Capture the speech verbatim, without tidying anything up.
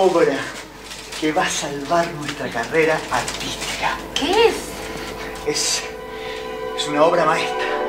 obra que va a salvar nuestra carrera artística. ¿Qué es? Es, es una obra maestra.